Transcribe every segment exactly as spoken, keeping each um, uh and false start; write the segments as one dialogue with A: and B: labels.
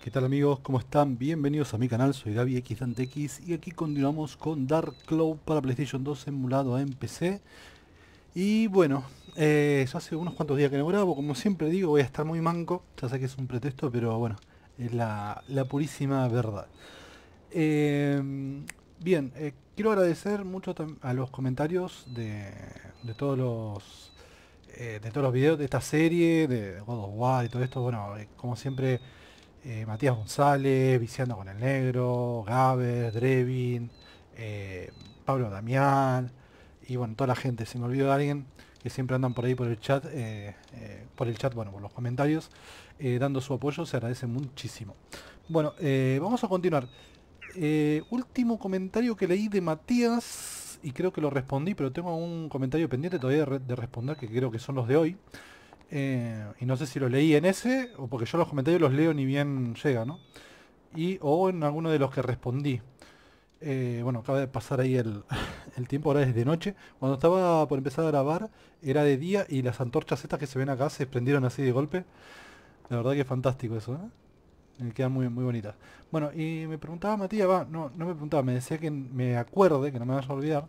A: ¿Qué tal amigos? ¿Cómo están? Bienvenidos a mi canal, soy Gaby X Dante X y aquí continuamos con Dark Cloud para PlayStation dos emulado en P C. Y bueno, eh, ya hace unos cuantos días que no grabo, como siempre digo, voy a estar muy manco, ya sé que es un pretexto, pero bueno, es la, la purísima verdad. Eh, bien, eh, quiero agradecer mucho tam- a los comentarios de, de todos los eh, de todos los videos de esta serie, de God of War y todo esto. Bueno, eh, como siempre, eh, Matías González, Viciando con el Negro, Gaber, Drevin, eh, Pablo Damián y bueno, toda la gente, se me olvidó de alguien que siempre andan por ahí por el chat, eh, eh, por el chat, bueno, por los comentarios, eh, dando su apoyo, se agradece muchísimo. Bueno, eh, vamos a continuar. Eh, último comentario que leí de Matías y creo que lo respondí, pero tengo un comentario pendiente todavía de, re- de responder que creo que son los de hoy. Eh, y no sé si lo leí en ese o porque yo los comentarios los leo ni bien llega, ¿no? Y o en alguno de los que respondí. Eh, bueno, acaba de pasar ahí el, el tiempo, ahora es de noche. Cuando estaba por empezar a grabar era de día y las antorchas estas que se ven acá se prendieron así de golpe. La verdad que es fantástico eso, ¿eh? Me quedan muy, muy bonitas. Bueno, y me preguntaba Matías, va, no, no me preguntaba, me decía que me acuerde, que no me vaya a olvidar,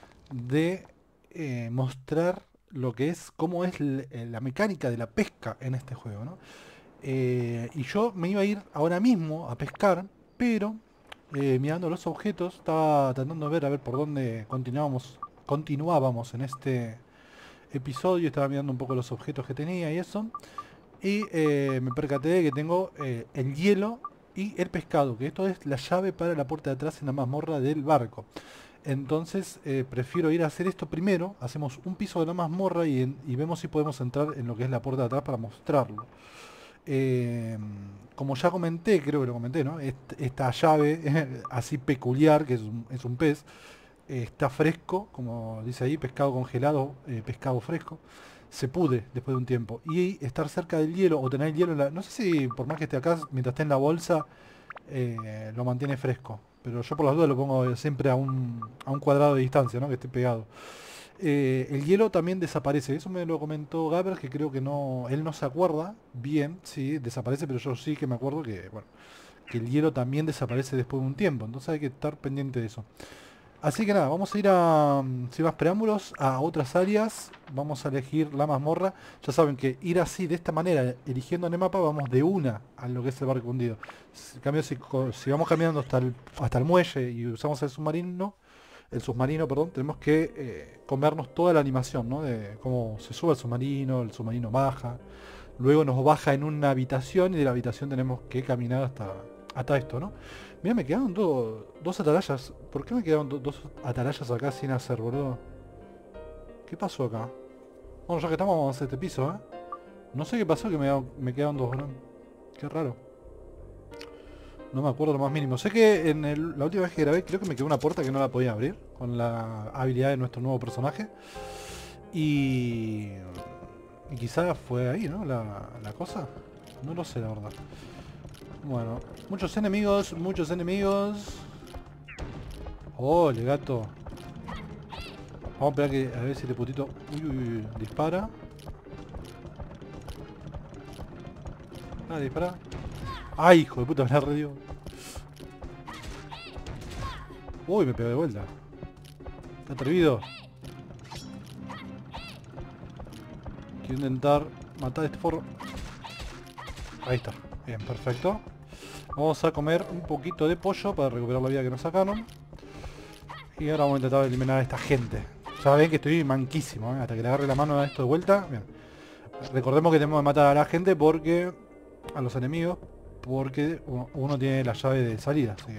A: de eh, mostrar lo que es, cómo es l- eh, la mecánica de la pesca en este juego, ¿no? Eh, y yo me iba a ir ahora mismo a pescar, pero eh, mirando los objetos, estaba tratando de ver a ver por dónde continuábamos, continuábamos en este episodio, estaba mirando un poco los objetos que tenía y eso, y eh, me percaté de que tengo eh, el hielo y el pescado, que esto es la llave para la puerta de atrás en la mazmorra del barco. Entonces eh, prefiero ir a hacer esto primero, hacemos un piso de la mazmorra y, en- y vemos si podemos entrar en lo que es la puerta de atrás para mostrarlo. Eh, Como ya comenté, creo que lo comenté, ¿no? Est- esta llave así peculiar, que es un, es un pez, eh, está fresco, como dice ahí, pescado congelado, eh, pescado fresco, se pudre después de un tiempo. Y estar cerca del hielo o tener hielo en la... No sé si por más que esté acá, mientras esté en la bolsa, eh, lo mantiene fresco. Pero yo por las dudas lo pongo siempre a un, a un cuadrado de distancia, ¿no? Que esté pegado. Eh, el hielo también desaparece. Eso me lo comentó Gaber, que creo que no, él no se acuerda bien, sí, desaparece, pero yo sí que me acuerdo que, bueno, que el hielo también desaparece después de un tiempo. Entonces hay que estar pendiente de eso. Así que nada, vamos a ir a, mm, sin más preámbulos, a otras áreas. Vamos a elegir la mazmorra. Ya saben que ir así, de esta manera, eligiendo en el mapa, vamos de una a lo que es el barco hundido. Si, en cambio, si, co- si vamos caminando hasta el, hasta el muelle y usamos el submarino, el submarino, perdón, tenemos que eh, comernos toda la animación, ¿no? De cómo se sube el submarino, el submarino baja. Luego nos baja en una habitación y de la habitación tenemos que caminar hasta, hasta esto, ¿no? Mira, me quedaron do- dos atalayas. ¿Por qué me quedaron do- dos atalayas acá sin hacer, boludo? ¿Qué pasó acá? Bueno, ya que estamos, vamos a hacer este piso, ¿eh? No sé qué pasó que me, me quedaron dos, boludo. Qué raro. No me acuerdo lo más mínimo. Sé que en el- la última vez que grabé creo que me quedó una puerta que no la podía abrir con la habilidad de nuestro nuevo personaje. Y... Y quizás fue ahí, ¿no? La, la cosa. No lo sé, la verdad. Bueno, muchos enemigos, muchos enemigos. Ole, gato. Vamos a esperar que, a ver si este putito... Uy, uy, uy, dispara. Ah, dispara. ¡Ay, hijo de puta, me la redió! Uy, me pegó de vuelta. Está atrevido. Quiero intentar matar a este forro. Ahí está. Bien, perfecto. Vamos a comer un poquito de pollo para recuperar la vida que nos sacaron. Y ahora vamos a intentar eliminar a esta gente. Ya ven que estoy manquísimo, ¿eh? Hasta que le agarre la mano a esto de vuelta. Bien. Recordemos que tenemos que matar a la gente porque... A los enemigos. Porque uno, uno tiene la llave de salida. Así que...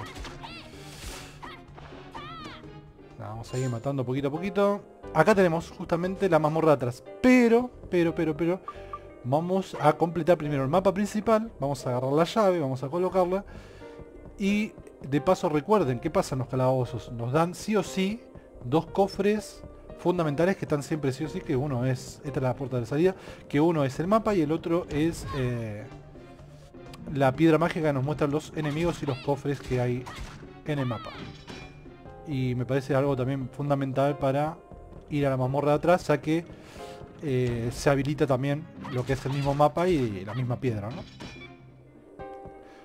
A: Nada, vamos a ir matando poquito a poquito. Acá tenemos justamente la mazmorra de atrás. Pero, pero, pero, pero... Vamos a completar primero el mapa principal. Vamos a agarrar la llave, vamos a colocarla. Y de paso recuerden, ¿qué pasa en los calabozos? Nos dan sí o sí dos cofres fundamentales que están siempre sí o sí, que uno es, esta es la puerta de salida, que uno es el mapa y el otro es eh, la piedra mágica que nos muestra los enemigos y los cofres que hay en el mapa. Y me parece algo también fundamental para ir a la mazmorra de atrás, ya que eh, se habilita también lo que es el mismo mapa y la misma piedra, ¿no?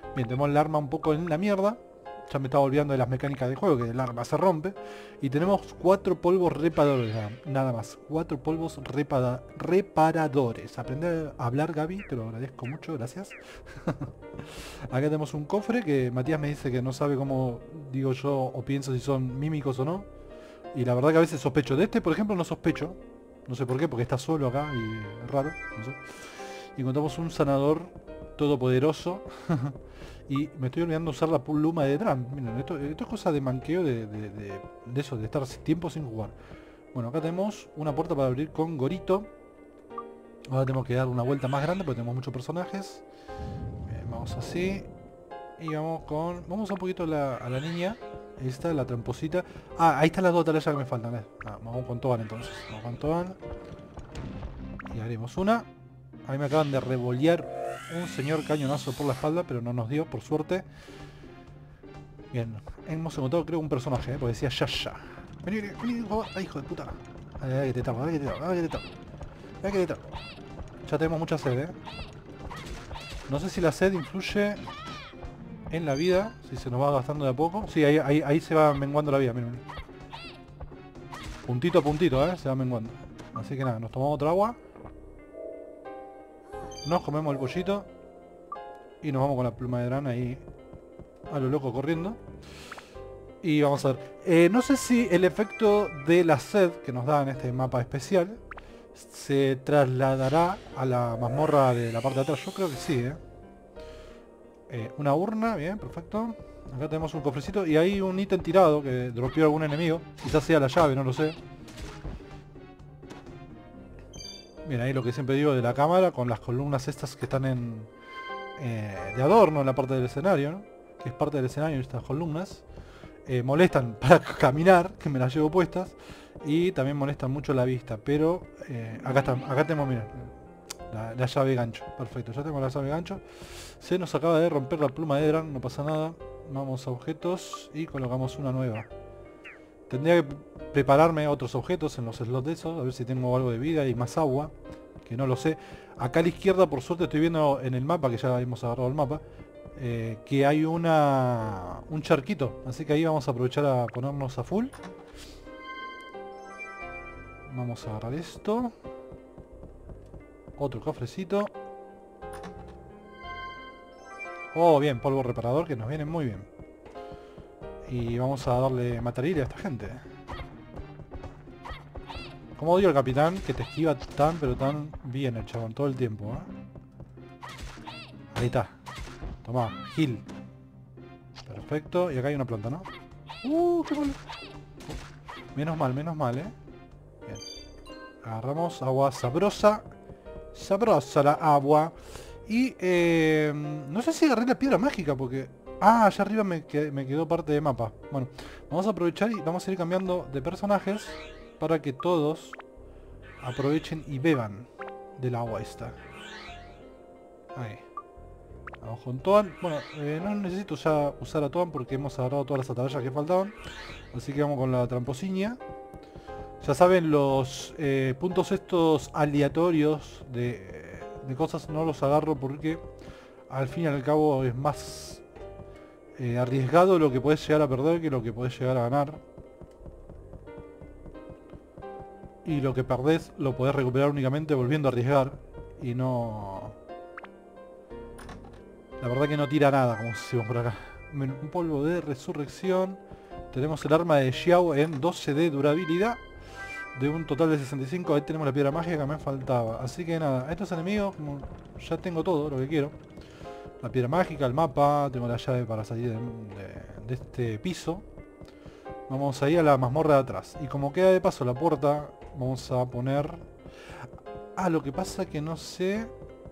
A: Bien, tenemos el arma un poco en la mierda. Ya me estaba olvidando de las mecánicas del juego, que el arma se rompe. Y tenemos cuatro polvos reparadores, nada más. Cuatro polvos repada reparadores. Aprender a hablar, Gaby, te lo agradezco mucho, gracias. Acá tenemos un cofre que Matías me dice que no sabe cómo digo yo o pienso si son mímicos o no. Y la verdad que a veces sospecho. De este, por ejemplo, no sospecho. No sé por qué, porque está solo acá y es raro, no sé. Y encontramos un sanador todopoderoso. Y me estoy olvidando usar la pluma de Dran. Miren, esto, esto es cosa de manqueo de, de, de, de eso, de estar tiempo sin jugar. Bueno, acá tenemos una puerta para abrir con Gorito. Ahora tenemos que dar una vuelta más grande porque tenemos muchos personajes. Bien, vamos así. Y vamos con... Vamos un poquito a la, a la niña. Ahí está, la tramposita. Ah, ahí están las dos tareas que me faltan. Eh. Ah, vamos con Toan entonces. Vamos con Toan. Y haremos una. Ahí me acaban de revolear un señor cañonazo por la espalda, pero no nos dio, por suerte. Bien, hemos encontrado creo un personaje, ¿eh? Porque decía Yasha. Vení, vení, vení, ay, hijo de puta. Ay, ay, que te tapo, ay, que te tapo, ay, que te tapo. Ay, que te tapo. Ya tenemos mucha sed, ¿eh? No sé si la sed influye en la vida, si se nos va gastando de a poco. Sí, ahí, ahí, ahí se va menguando la vida, miren. Puntito a puntito, ¿eh? Se va menguando. Así que nada, nos tomamos otra agua. Nos comemos el pollito. Y nos vamos con la pluma de Dran ahí a lo loco corriendo. Y vamos a ver. Eh, no sé si el efecto de la sed que nos da en este mapa especial se trasladará a la mazmorra de la parte de atrás. Yo creo que sí, ¿eh? Eh, una urna, bien, perfecto. Acá tenemos un cofrecito y hay un ítem tirado que dropeó algún enemigo. Quizás sea la llave, no lo sé. Bien, ahí lo que siempre digo de la cámara con las columnas estas que están en eh, de adorno en la parte del escenario, ¿no? Que es parte del escenario estas columnas. Eh, molestan para caminar, que me las llevo puestas. Y también molestan mucho la vista. Pero eh, acá está, acá tenemos, miren, la, la llave gancho. Perfecto, ya tenemos la llave gancho. Se nos acaba de romper la pluma de Dran, no pasa nada. Vamos a objetos y colocamos una nueva. Tendría que prepararme otros objetos en los slots de esos, a ver si tengo algo de vida y más agua, que no lo sé. Acá a la izquierda, por suerte, estoy viendo en el mapa, que ya hemos agarrado el mapa, eh, que hay una un charquito, así que ahí vamos a aprovechar a ponernos a full. Vamos a agarrar esto. Otro cofrecito. Oh, bien, polvo reparador, que nos viene muy bien. Y vamos a darle matarile a esta gente. Como odio al capitán, que te esquiva tan pero tan bien el chabón, todo el tiempo, ¿eh? Ahí está. Tomá, Gil. Perfecto, y acá hay una planta, ¿no? Uh, qué mal. Menos mal, menos mal, ¿eh? Bien. Agarramos agua sabrosa. Sabrosa la agua. Y eh, no sé si agarré la piedra mágica porque... Ah, allá arriba me, qued me quedó parte de mapa. Bueno, vamos a aprovechar y vamos a ir cambiando de personajes para que todos aprovechen y beban del agua esta. Ahí. Vamos con Toan. Bueno, eh, no necesito ya usar a Toan porque hemos agarrado todas las atalayas que faltaban. Así que vamos con la tramposiña. Ya saben, los eh, puntos estos aleatorios de, de cosas no los agarro porque al fin y al cabo es más... Eh, arriesgado lo que podés llegar a perder que lo que podés llegar a ganar. Y lo que perdés lo podés recuperar únicamente volviendo a arriesgar. Y no... La verdad que no tira nada, como decimos por acá. Un polvo de resurrección. Tenemos el arma de Xiao en doce de durabilidad. De un total de sesenta y cinco. Ahí tenemos la piedra mágica que me faltaba. Así que nada, estos enemigos, como ya tengo todo lo que quiero. La piedra mágica, el mapa, tengo la llave para salir de, de, de este piso. Vamos a ir a la mazmorra de atrás. Y como queda de paso la puerta, vamos a poner... Ah, lo que pasa que no sé...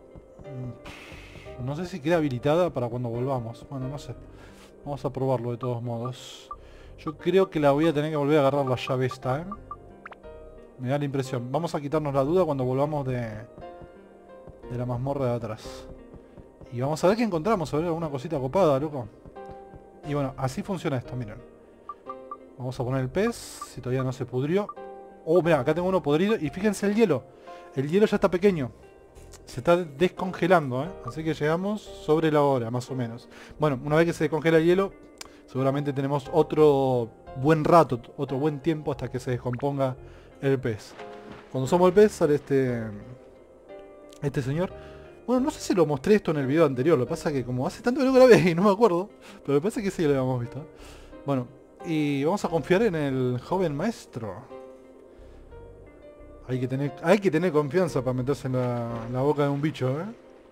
A: No sé si queda habilitada para cuando volvamos. Bueno, no sé. Vamos a probarlo de todos modos. Yo creo que la voy a tener que volver a agarrar la llave esta, ¿eh? Me da la impresión. Vamos a quitarnos la duda cuando volvamos de... De la mazmorra de atrás. Y vamos a ver qué encontramos, a ver alguna cosita copada, loco. Y bueno, así funciona esto, miren. Vamos a poner el pez, si todavía no se pudrió. Oh, mira, acá tengo uno podrido. Y fíjense el hielo. El hielo ya está pequeño. se está descongelando, ¿eh? Así que llegamos sobre la hora, más o menos. Bueno, una vez que se descongela el hielo, seguramente tenemos otro buen rato, otro buen tiempo hasta que se descomponga el pez. Cuando usamos el pez sale este este señor. Bueno, no sé si lo mostré esto en el video anterior, lo que pasa que como hace tanto que lo grabé y no me acuerdo, pero me parece que sí lo habíamos visto. Bueno, y vamos a confiar en el joven maestro. Hay que tener, hay que tener confianza para meterse en la, en la boca de un bicho, ¿eh?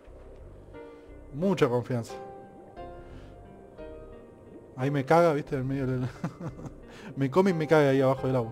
A: Mucha confianza. Ahí me caga, viste, en medio del... me come y me caga ahí abajo del agua.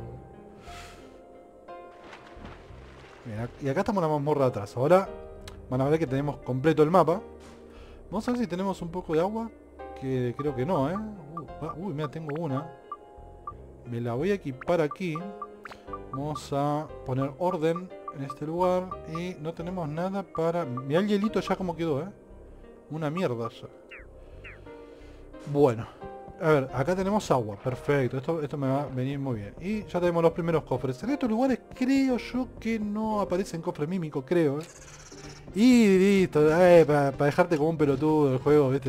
A: Bien, y acá estamos en la mazmorra de atrás. Ahora van a ver que tenemos completo el mapa. Vamos a ver si tenemos un poco de agua. Que creo que no, ¿eh? Uh, ah, uy, mira, tengo una. Me la voy a equipar aquí. Vamos a poner orden en este lugar. Y no tenemos nada para... Mirá el hielito ya como quedó, ¿eh? Una mierda ya. Bueno. A ver, acá tenemos agua. Perfecto. Esto, esto me va a venir muy bien. Y ya tenemos los primeros cofres. En estos lugares creo yo que no aparecen cofres mímicos, creo, ¿eh? Y listo. Eh, para pa dejarte como un pelotudo del juego, ¿viste?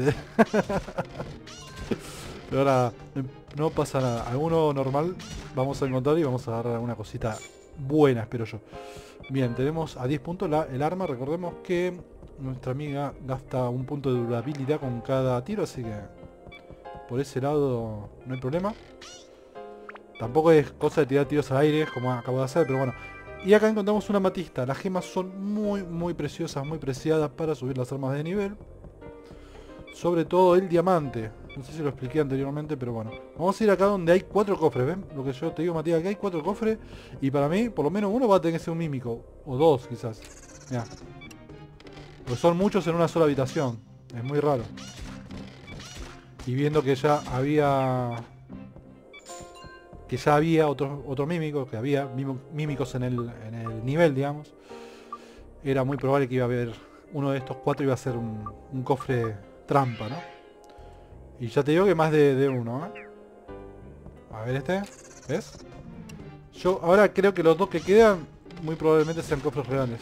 A: Pero ahora no pasa nada. Alguno normal vamos a encontrar y vamos a agarrar alguna cosita buena, espero yo. Bien, tenemos a diez puntos la, el arma. Recordemos que nuestra amiga gasta un punto de durabilidad con cada tiro, así que por ese lado no hay problema. Tampoco es cosa de tirar tiros al aire como acabo de hacer, pero bueno. Y acá encontramos una amatista. Las gemas son muy muy preciosas, muy preciadas para subir las armas de nivel. Sobre todo el diamante. No sé si lo expliqué anteriormente, pero bueno. Vamos a ir acá donde hay cuatro cofres, ¿ven? Lo que yo te digo, Matías, que hay cuatro cofres. Y para mí, por lo menos uno va a tener que ser un mímico. O dos, quizás. Mirá. Pues son muchos en una sola habitación. Es muy raro. Y viendo que ya había... Que ya había otros otro mímicos, que había mímicos en el, en el nivel, digamos. Era muy probable que iba a haber... Uno de estos cuatro iba a ser un, un cofre trampa, ¿no? Y ya te digo que más de, de uno, ¿eh? A ver este. ¿Ves? Yo ahora creo que los dos que quedan muy probablemente sean cofres reales.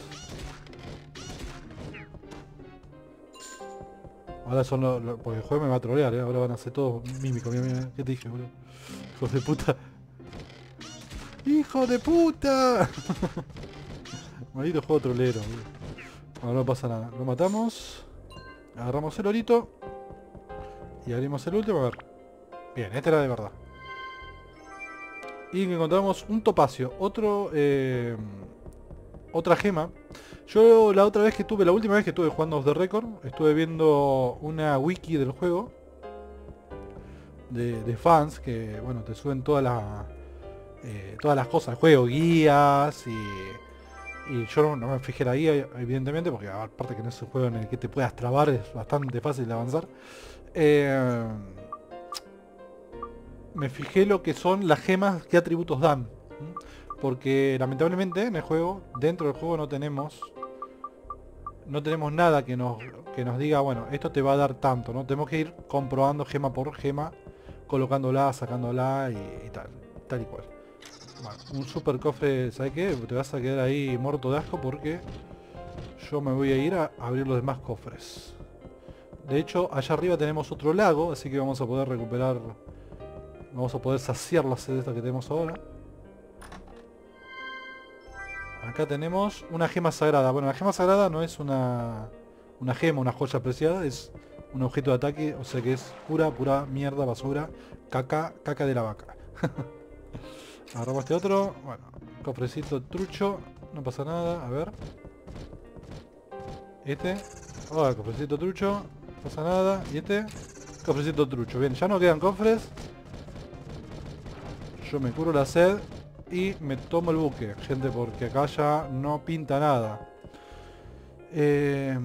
A: Ahora son los... Lo, porque el juego me va a trolear, ¿eh? Ahora van a ser todos mímicos. Mira, mira, ¿qué te dije, boludo? Hijos de puta. ¡Hijo de puta! Maldito juego trolero, boludo. Ahora no pasa nada. Lo matamos. Agarramos el orito. Y abrimos el último, a ver. Bien, este era de verdad. Y encontramos un topacio. Otro... Eh, otra gema. Yo la otra vez que tuve, la última vez que estuve jugando Off the Record, estuve viendo una wiki del juego. De, de fans que, bueno, te suben todas las... Eh, todas las cosas del juego, guías y... Y yo no, no me fijé la guía, evidentemente, porque aparte que no es un juego en el que te puedas trabar, es bastante fácil de avanzar. Eh, me fijé lo que son las gemas, qué atributos dan. Porque lamentablemente en el juego, dentro del juego no tenemos... No tenemos nada que nos, que nos diga, bueno, esto te va a dar tanto, ¿no? Tenemos que ir comprobando gema por gema, colocándola, sacándola y, y tal, tal y cual. Bueno, un super cofre, ¿sabes qué? Te vas a quedar ahí muerto de asco porque yo me voy a ir a abrir los demás cofres. De hecho, allá arriba tenemos otro lago, así que vamos a poder recuperar... Vamos a poder saciar la sed esta que tenemos ahora. Acá tenemos una gema sagrada. Bueno, la gema sagrada no es una, una gema, una joya apreciada, es un objeto de ataque, o sea que es pura, pura mierda, basura, caca, caca de la vaca. Agarramos este otro, bueno, cofrecito trucho, no pasa nada, a ver. Este, oh, cofrecito trucho, no pasa nada, y este, cofrecito trucho. Bien, ya no quedan cofres. Yo me curo la sed y me tomo el buque, gente, porque acá ya no pinta nada. Eh...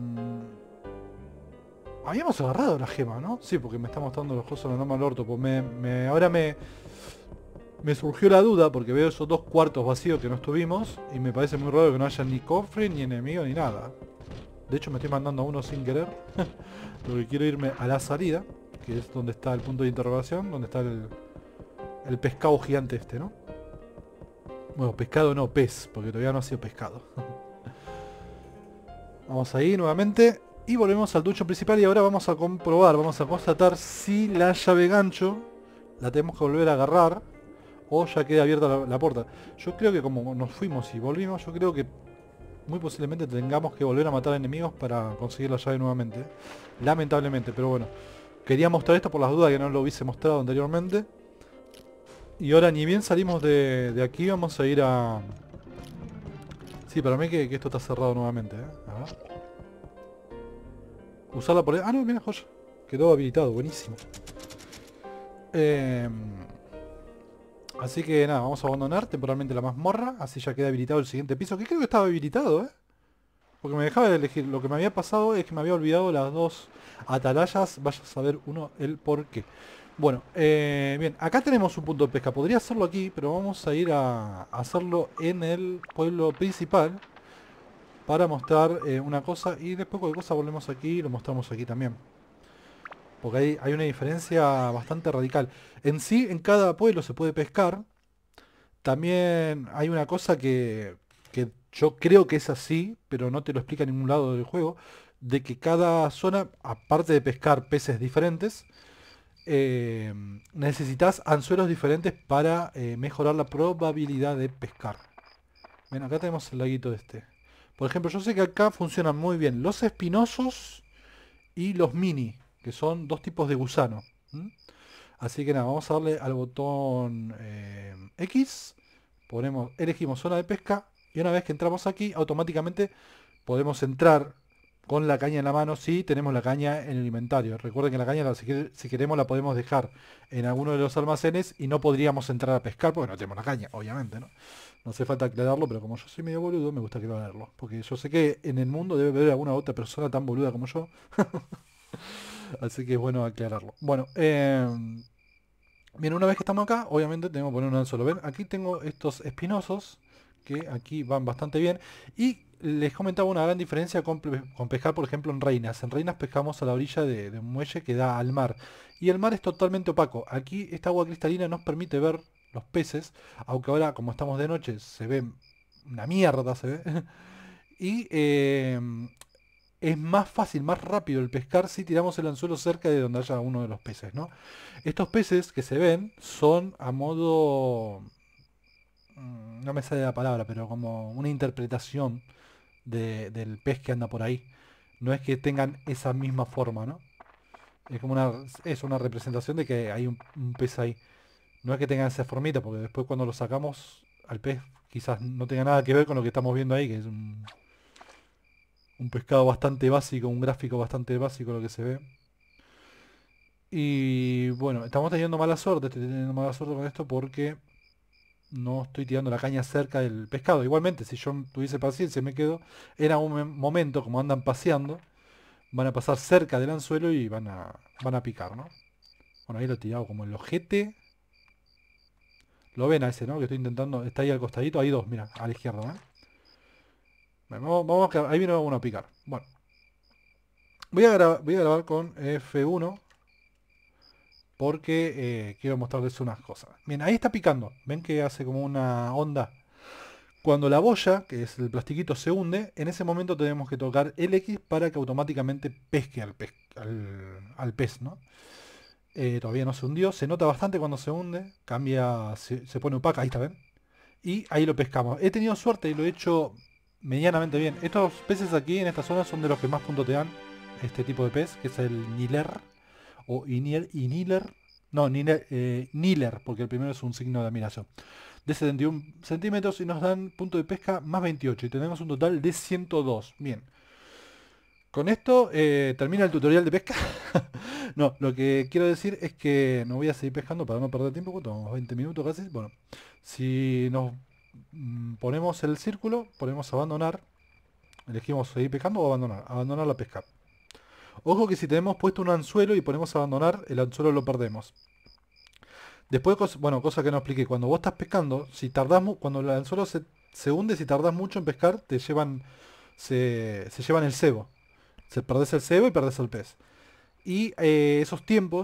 A: Habíamos agarrado la gema, ¿no? Sí, porque me está mostrando los cosas de normal orto. Pues me, me, ahora me... Me surgió la duda porque veo esos dos cuartos vacíos que no estuvimos y me parece muy raro que no haya ni cofre, ni enemigo, ni nada. De hecho me estoy mandando a uno sin querer. Porque quiero irme a la salida, que es donde está el punto de interrogación, donde está el, el pescado gigante este, ¿no? Bueno, pescado no, pez, porque todavía no ha sido pescado. Vamos ahí nuevamente. Y volvemos al ducho principal y ahora vamos a comprobar, vamos a constatar si la llave gancho la tenemos que volver a agarrar o ya queda abierta la, la puerta. Yo creo que como nos fuimos y volvimos, yo creo que muy posiblemente tengamos que volver a matar enemigos para conseguir la llave nuevamente. Lamentablemente, pero bueno. Quería mostrar esto por las dudas que no lo hubiese mostrado anteriormente. Y ahora ni bien salimos de, de aquí, vamos a ir a... Sí, para mí que, que esto está cerrado nuevamente, ¿eh? A ver. Usarla por... Ah, no, mira, joya. Quedó habilitado, buenísimo. Eh... Así que nada, vamos a abandonar temporalmente la mazmorra. Así ya queda habilitado el siguiente piso, que creo que estaba habilitado, ¿eh? Porque me dejaba de elegir. Lo que me había pasado es que me había olvidado las dos atalayas. Vaya a saber uno el por qué. Bueno, eh, bien, acá tenemos un punto de pesca. Podría hacerlo aquí, pero vamos a ir a hacerlo en el pueblo principal para mostrar eh, una cosa. Y después cualquier cosa volvemos aquí y lo mostramos aquí también. Porque hay, hay una diferencia bastante radical. En sí, en cada pueblo se puede pescar. También hay una cosa que, que yo creo que es así, pero no te lo explica en ningún lado del juego, de que cada zona, aparte de pescar peces diferentes, eh, necesitas anzuelos diferentes para eh, mejorar la probabilidad de pescar. Ven, acá tenemos el laguito este. Por ejemplo, yo sé que acá funcionan muy bien los espinosos y los mini, que son dos tipos de gusano. ¿Mm? Así que nada, vamos a darle al botón eh, X. Ponemos, elegimos zona de pesca. Y una vez que entramos aquí, automáticamente podemos entrar con la caña en la mano si tenemos la caña en el inventario. Recuerden que la caña, si, quer- si queremos, la podemos dejar en alguno de los almacenes y no podríamos entrar a pescar porque no tenemos la caña, obviamente, ¿no? No hace falta aclararlo, pero como yo soy medio boludo, me gusta aclararlo. Porque yo sé que en el mundo debe haber alguna otra persona tan boluda como yo. Así que es bueno aclararlo. Bueno, eh, bien, una vez que estamos acá, obviamente tenemos que poner un anzuelo. ¿Ven? Aquí tengo estos espinosos, que aquí van bastante bien. Y les comentaba una gran diferencia con, pe- con pescar, por ejemplo, en reinas. En reinas pescamos a la orilla de, de un muelle que da al mar. Y el mar es totalmente opaco. Aquí esta agua cristalina nos permite ver los peces, aunque ahora, como estamos de noche, se ve una mierda, se ve. Y eh, es más fácil, más rápido el pescar si tiramos el anzuelo cerca de donde haya uno de los peces, ¿no? Estos peces que se ven son a modo... mm, no me sale la palabra, pero como una interpretación de- del pez que anda por ahí. No es que tengan esa misma forma, ¿no? Es como una, es una representación de que hay un, un pez ahí. No es que tengan esa formita, porque después cuando lo sacamos al pez quizás no tenga nada que ver con lo que estamos viendo ahí, que es un, un pescado bastante básico, un gráfico bastante básico lo que se ve. Y bueno, estamos teniendo mala suerte, estoy teniendo mala suerte con esto porque no estoy tirando la caña cerca del pescado. Igualmente, si yo tuviese paciencia y me quedo, en algún mom- momento, como andan paseando, van a pasar cerca del anzuelo y van a, van a picar, ¿no? Bueno, ahí lo he tirado como el ojete. Lo ven a ese, ¿no? Que estoy intentando. Está ahí al costadito, hay dos, mira, a la izquierda, ¿eh? Bueno, vamos, vamos a, ahí viene uno a picar. Bueno, voy a, gra- voy a grabar con F uno porque eh, quiero mostrarles unas cosas. Bien, ahí está picando. ¿Ven que hace como una onda? Cuando la boya, que es el plastiquito, se hunde, en ese momento tenemos que tocar el X para que automáticamente pesque al pez, al, al pez, ¿no? Eh, todavía no se hundió, se nota bastante cuando se hunde, cambia, se, se pone opaca, ahí está, ¿ven? Y ahí lo pescamos. He tenido suerte y lo he hecho medianamente bien. Estos peces aquí en esta zona son de los que más puntos te dan, este tipo de pez, que es el Niler, o Inier, Iniler, no, Niler, eh, Niler, porque el primero es un signo de admiración de setenta y uno centímetros y nos dan punto de pesca más veintiocho y tenemos un total de ciento dos. Bien. Con esto eh, termina el tutorial de pesca. No, lo que quiero decir es que no voy a seguir pescando para no perder tiempo. ¿Cuánto vamos? veinte minutos casi. Bueno, si nos mm, ponemos el círculo, ponemos abandonar. Elegimos seguir pescando o abandonar. Abandonar la pesca. Ojo que si tenemos puesto un anzuelo y ponemos abandonar, el anzuelo lo perdemos. Después, cos- bueno, cosa que no expliqué, cuando vos estás pescando, si tardás mu- cuando el anzuelo se, se hunde, si tardás mucho en pescar, te llevan, se, se llevan el cebo. Se perdés el cebo y perdés el pez. Y eh, esos tiempos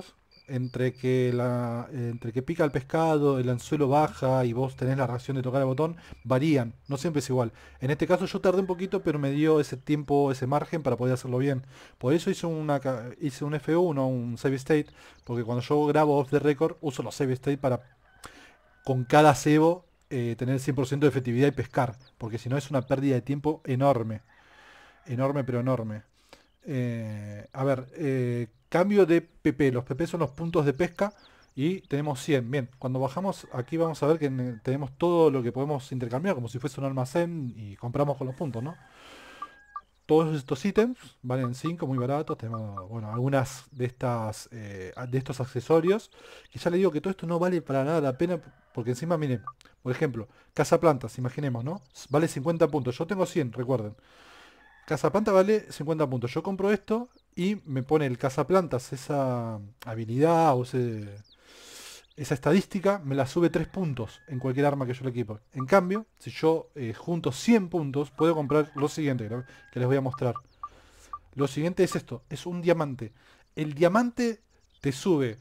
A: entre que la, entre que pica el pescado, el anzuelo baja y vos tenés la reacción de tocar el botón, varían, no siempre es igual. En este caso yo tardé un poquito, pero me dio ese tiempo, ese margen para poder hacerlo bien. Por eso hice una ca- hice un F uno, un save state, porque cuando yo grabo off the record uso los save state para con cada cebo eh, tener cien por ciento de efectividad y pescar, porque si no es una pérdida de tiempo enorme, enorme pero enorme. Eh, a ver, eh, cambio de P P. Los P P son los puntos de pesca y tenemos cien. Bien, cuando bajamos aquí vamos a ver que ne- tenemos todo lo que podemos intercambiar como si fuese un almacén y compramos con los puntos, ¿no? Todos estos ítems valen cinco, muy baratos. Tenemos, bueno, algunas de estas eh, a- de estos accesorios. Que ya le digo que todo esto no vale para nada la pena. Porque encima, miren, por ejemplo, cazaplantas, imaginemos, ¿no? S- Vale cincuenta puntos. Yo tengo cien, recuerden. Cazaplanta vale cincuenta puntos. Yo compro esto y me pone el cazaplantas esa habilidad o ese- esa estadística, me la sube tres puntos en cualquier arma que yo le equipo. En cambio, si yo eh, junto cien puntos, puedo comprar lo siguiente, ¿no? Que les voy a mostrar. Lo siguiente es esto, es un diamante. El diamante te sube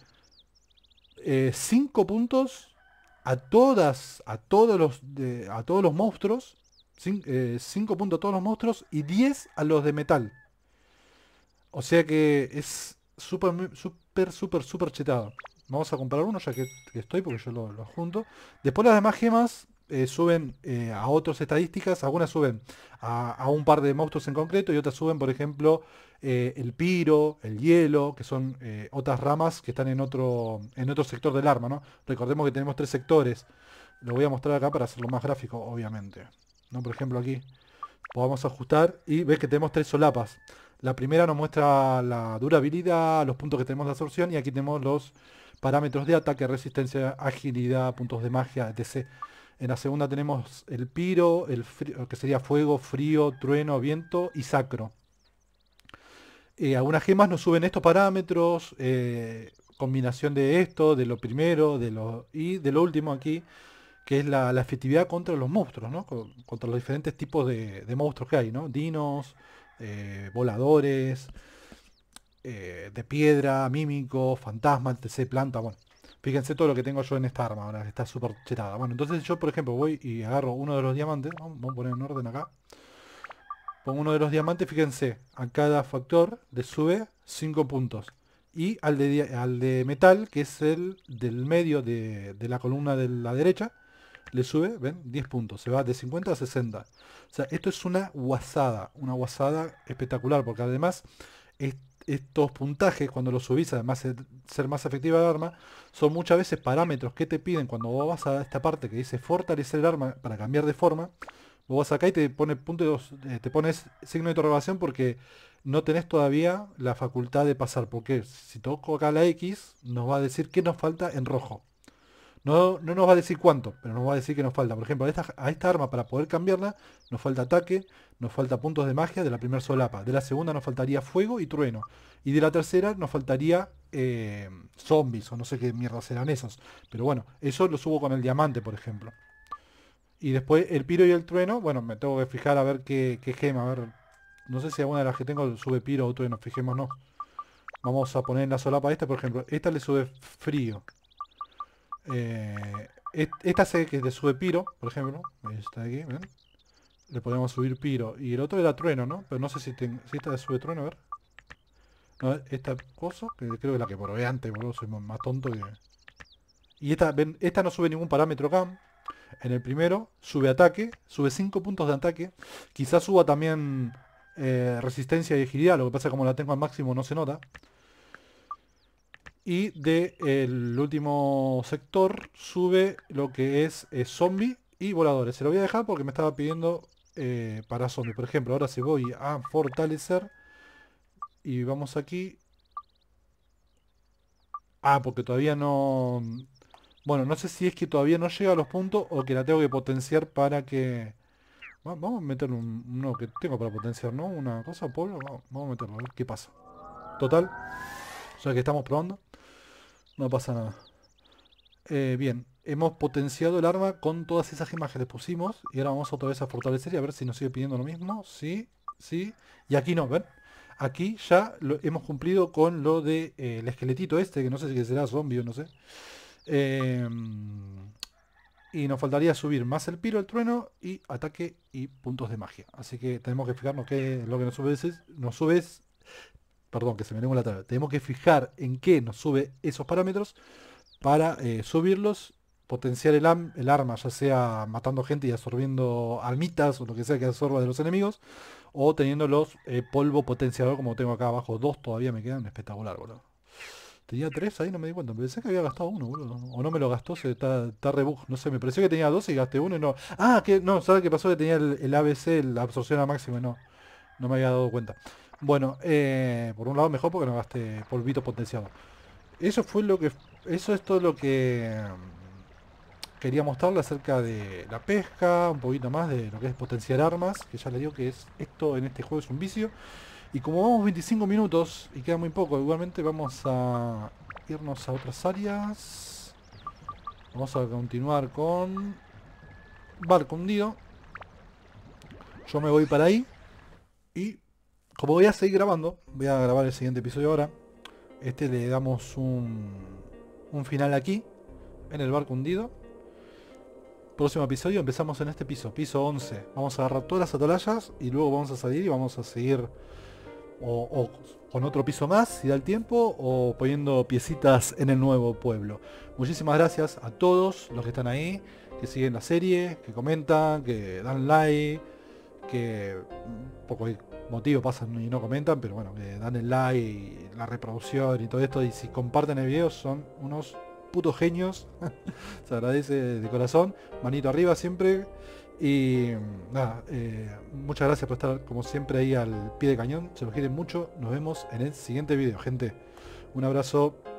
A: eh, cinco puntos a todas, a todos los, de- a todos los monstruos. cinco puntos a todos los monstruos y diez a los de metal. O sea que es súper, muy- súper, súper, súper chetado. Vamos a comprar uno ya que, que estoy, porque yo lo, lo junto. Después las demás gemas eh, suben eh, a otras estadísticas. Algunas suben a, a un par de monstruos en concreto y otras suben, por ejemplo, eh, el piro, el hielo, que son eh, otras ramas que están en otro, en otro sector del arma, ¿no? Recordemos que tenemos tres sectores. Lo voy a mostrar acá para hacerlo más gráfico, obviamente. ¿No? Por ejemplo, aquí podamos ajustar y ves que tenemos tres solapas. La primera nos muestra la durabilidad, los puntos que tenemos de absorción y aquí tenemos los parámetros de ataque, resistencia, agilidad, puntos de magia, etcétera. En la segunda tenemos el piro, el frío, que sería fuego, frío, trueno, viento y sacro. Eh, algunas gemas nos suben estos parámetros, eh, combinación de esto, de lo primero, de lo y de lo último aquí, que es la, la efectividad contra los monstruos, ¿no? Co- Contra los diferentes tipos de, de monstruos que hay, ¿no? Dinos, eh, voladores, eh, de piedra, mímicos, fantasmas, etcétera, planta, bueno. Fíjense todo lo que tengo yo en esta arma, ahora que está súper chetada. Bueno, entonces yo, por ejemplo, voy y agarro uno de los diamantes, vamos vamos a poner en orden acá. Pongo uno de los diamantes, fíjense, a cada factor le sube cinco puntos. Y al de, dia- al de metal, que es el del medio de, de la columna de la derecha, le sube, ven, diez puntos, se va de cincuenta a sesenta. O sea, esto es una guasada, una guasada espectacular, porque además est- estos puntajes, cuando los subís, además de ser más efectiva el arma, son muchas veces parámetros que te piden cuando vos vas a esta parte que dice fortalecer el arma para cambiar de forma. Vos vas acá y te pone puntos, eh, te pones signo de interrogación porque no tenés todavía la facultad de pasar. Porque si toco acá la X, nos va a decir qué nos falta en rojo. No, no nos va a decir cuánto, pero nos va a decir que nos falta. Por ejemplo, a esta, a esta arma para poder cambiarla nos falta ataque, nos falta puntos de magia de la primera solapa. De la segunda nos faltaría fuego y trueno. Y de la tercera nos faltaría eh, zombies o no sé qué mierda serán esos. Pero bueno, eso lo subo con el diamante, por ejemplo. Y después el piro y el trueno, bueno, me tengo que fijar a ver qué, qué gema. A ver, no sé si alguna de las que tengo sube piro o trueno, fijémonos. Vamos a poner en la solapa esta, por ejemplo. Esta le sube frío. Eh, et- esta sé que le sube piro, por ejemplo. Esta de aquí, ¿ven? Le podemos subir piro. Y el otro era trueno, ¿no? Pero no sé si, ten- si esta le sube trueno, a ver. No, esta cosa, que creo que es la que probé antes, boludo. Soy más más tonto que... Y esta, ven, esta no sube ningún parámetro acá. En el primero sube ataque, sube cinco puntos de ataque. Quizás suba también eh, resistencia y agilidad, lo que pasa es que como la tengo al máximo no se nota. Y de el último sector sube lo que es eh, zombie y voladores. Se lo voy a dejar porque me estaba pidiendo eh, para zombie. Por ejemplo, ahora si voy a fortalecer y vamos aquí. Ah, porque todavía no... Bueno, no sé si es que todavía no llega a los puntos o que la tengo que potenciar para que... Va- Vamos a meter un, uno que tengo para potenciar, ¿no? Una cosa, polvo. Vamos, vamos a meterlo, a ver qué pasa. Total, ya que estamos probando, no pasa nada. Eh, bien, hemos potenciado el arma con todas esas gemas que le pusimos. Y ahora vamos otra vez a fortalecer y a ver si nos sigue pidiendo lo mismo. Sí, sí. Y aquí no, ¿ven? Aquí ya lo, hemos cumplido con lo de eh, el esqueletito este, que no sé si será zombie o no sé. Eh, y nos faltaría subir más el piro, el trueno y ataque y puntos de magia. Así que tenemos que fijarnos que lo que nos sube es, nos sube es- perdón, que se me lengua la traba. Tenemos que fijar en qué nos sube esos parámetros para eh, subirlos, potenciar el, am- el arma, ya sea matando gente y absorbiendo almitas o lo que sea que absorba de los enemigos, o teniendo los eh, polvo potenciador como tengo acá abajo. Dos todavía me quedan espectacular, boludo. Tenía tres ahí, no me di cuenta. Pensé que había gastado uno, boludo. O no me lo gastó, se está, está rebug. No sé, me pareció que tenía dos y gasté uno y no. Ah, que no, ¿sabes qué pasó? Que tenía el, el A B C, la absorción a máximo y no. No me había dado cuenta. Bueno, eh, por un lado mejor porque no gasté polvito potenciado. Eso fue lo que. Eso es todo lo que mm, quería mostrarle acerca de la pesca, un poquito más de lo que es potenciar armas, que ya le digo que es esto en este juego es un vicio. Y como vamos veinticinco minutos y queda muy poco, igualmente vamos a irnos a otras áreas. Vamos a continuar con barco hundido. Yo me voy para ahí y como voy a seguir grabando, voy a grabar el siguiente episodio ahora. Este le damos un, un final aquí, en el barco hundido. Próximo episodio empezamos en este piso, piso once. Vamos a agarrar todas las atalayas y luego vamos a salir y vamos a seguir o, o con otro piso más si da el tiempo o poniendo piecitas en el nuevo pueblo. Muchísimas gracias a todos los que están ahí, que siguen la serie, que comentan, que dan like, que mm, por cualquier motivo pasan y no comentan, pero bueno, que dan el like y la reproducción y todo esto, y si comparten el video son unos putos genios. Se agradece de corazón, manito arriba siempre. Y nada, eh, muchas gracias por estar como siempre ahí al pie de cañón. Se los quieren mucho. Nos vemos en el siguiente video, gente. Un abrazo.